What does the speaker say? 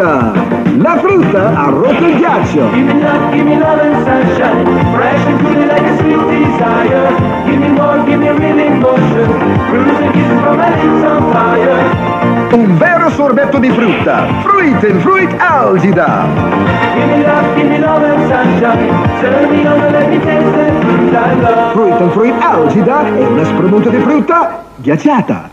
Algida, la frutta ha rotto il ghiaccio. Give me love and sunshine, fresh and cool like a sweet desire. Give me real emotion, cruising kisses from my lips on fire. Un vero sorbetto di frutta, Fruit and Fruit Algida. Give me love and sunshine, turn me on and let me taste the fruit I love. Fruit and Fruit Algida è una spremuta di frutta ghiacciata.